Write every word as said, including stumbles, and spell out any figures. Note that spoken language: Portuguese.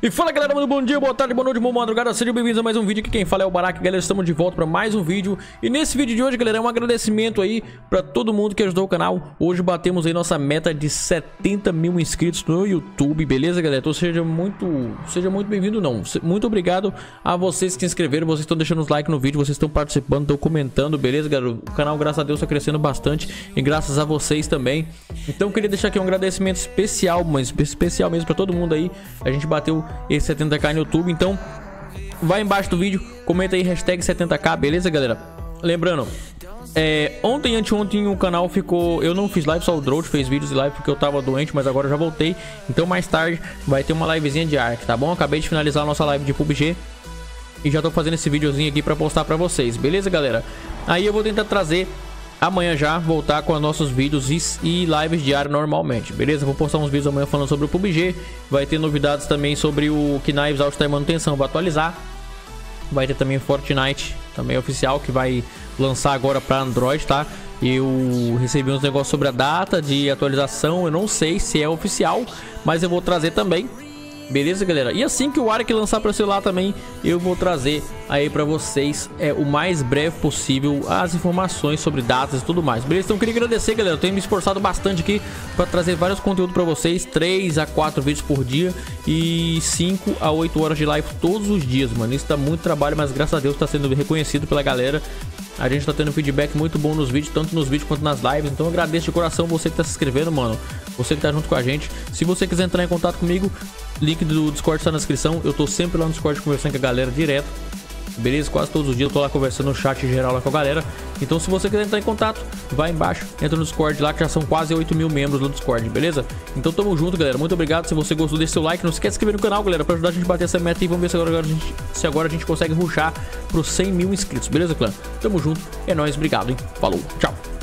E fala galera, muito bom dia, boa tarde, boa noite, boa madrugada, sejam bem-vindos a mais um vídeo. Aqui quem fala é o Barak, galera, estamos de volta para mais um vídeo. E nesse vídeo de hoje, galera, é um agradecimento aí para todo mundo que ajudou o canal. Hoje batemos aí nossa meta de setenta mil inscritos no YouTube, beleza, galera? Então seja muito, seja muito bem-vindo, não. Muito obrigado a vocês que se inscreveram, vocês estão deixando os likes no vídeo, vocês estão participando, estão comentando, beleza, galera? O canal, graças a Deus, está crescendo bastante e graças a vocês também. Então eu queria deixar aqui um agradecimento especial, mas especial mesmo para todo mundo aí. A gente bateu esse setenta k no YouTube, então vai embaixo do vídeo, comenta aí hashtag setenta k, beleza, galera? Lembrando, é, ontem e anteontem o canal ficou... Eu não fiz live, só o Drought fez vídeos de live porque eu tava doente, mas agora eu já voltei. Então mais tarde vai ter uma livezinha de Ark, tá bom? Acabei de finalizar a nossa live de P U B G e já tô fazendo esse videozinho aqui pra postar pra vocês, beleza, galera? Aí eu vou tentar trazer amanhã já, voltar com os nossos vídeos e, e lives diárias normalmente, beleza? Vou postar uns vídeos amanhã falando sobre o P U B G. Vai ter novidades também sobre o Knives Out está em manutenção, vou atualizar. Vai ter também Fortnite, também oficial, que vai lançar agora para Android, tá? Eu recebi uns negócios sobre a data de atualização, eu não sei se é oficial, mas eu vou trazer também. Beleza, galera? E assim que o Ark lançar para celular também, eu vou trazer aí para vocês é, o mais breve possível as informações sobre datas e tudo mais. Beleza? Então eu queria agradecer, galera. Eu tenho me esforçado bastante aqui para trazer vários conteúdos para vocês. três a quatro vídeos por dia e cinco a oito horas de live todos os dias, mano. Isso dá muito trabalho, mas graças a Deus tá sendo reconhecido pela galera. A gente tá tendo feedback muito bom nos vídeos, tanto nos vídeos quanto nas lives. Então eu agradeço de coração você que tá se inscrevendo, mano. Você que tá junto com a gente. Se você quiser entrar em contato comigo, link do Discord está na descrição. Eu tô sempre lá no Discord conversando com a galera direto. Beleza? Quase todos os dias eu tô lá conversando no chat geral lá com a galera. Então se você quiser entrar em contato, vai embaixo, entra no Discord lá, que já são quase oito mil membros no Discord, beleza? Então tamo junto, galera. Muito obrigado. Se você gostou, deixa seu like. Não esquece de se inscrever no canal, galera, pra ajudar a gente a bater essa meta. E vamos ver se agora, a gente, se agora a gente consegue rushar pros cem mil inscritos, beleza, clã? Tamo junto. É nóis. Obrigado, hein? Falou. Tchau.